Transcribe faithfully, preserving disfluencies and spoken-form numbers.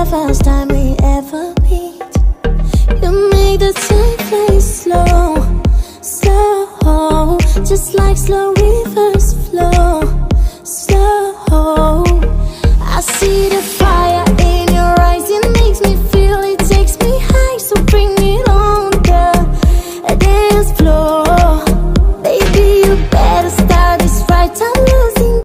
first time we ever meet. You make the time fly slow, slow, just like slow